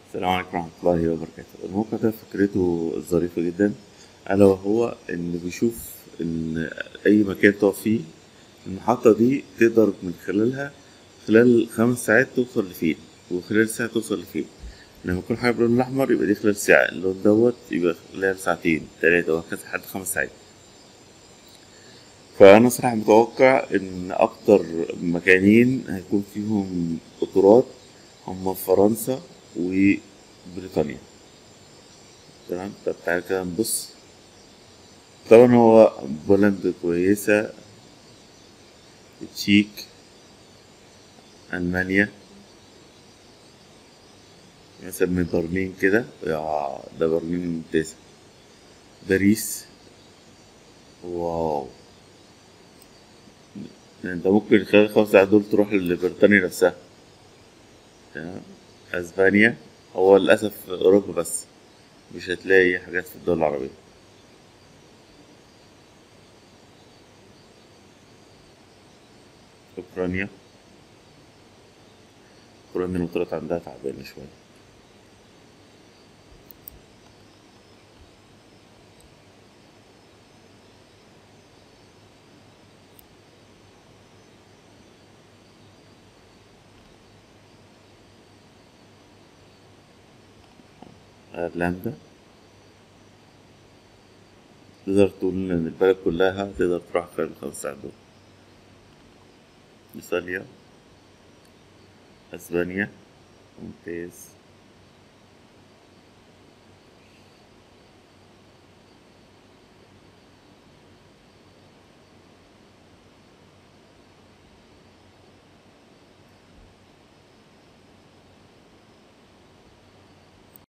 السلام عليكم ورحمة الله وبركاته. الموقع ده فكرته ظريفة جدا، ألا وهو إن بيشوف إن أي مكان تقف فيه المحطة دي تقدر من خلالها خلال 5 ساعات توصل لفين، وخلال ساعة توصل لفين. لما يكون حاجة باللون الأحمر يبقى دي خلال ساعة، اللون دوت يبقى خلال ساعتين تلاتة وهكذا لحد 5 ساعات. فأنا صراحة متوقع إن أكتر مكانين هيكون فيهم قطارات هما فرنسا وبريطانيا. تمام، طب تعالى كده نبص. طبعا هو بولند كويسة، تشيك، ألمانيا، مثلا من برلين كده، ده برلين ممتازة. باريس، واو، انت ممكن خلال ال5 ساعات دول تروح لبريطانيا نفسها. تمام، اسبانيا، هو للأسف في أوروبا بس مش هتلاقي حاجات في الدول العربية. أوكرانيا، أوكرانيا المطارات عندها تعبانة شوية. أيرلندا، تقدر تقول إن البلد كلها تقدر تروح خلال ال5 ساعات دول. إيطاليا، أسبانيا، ممتاز.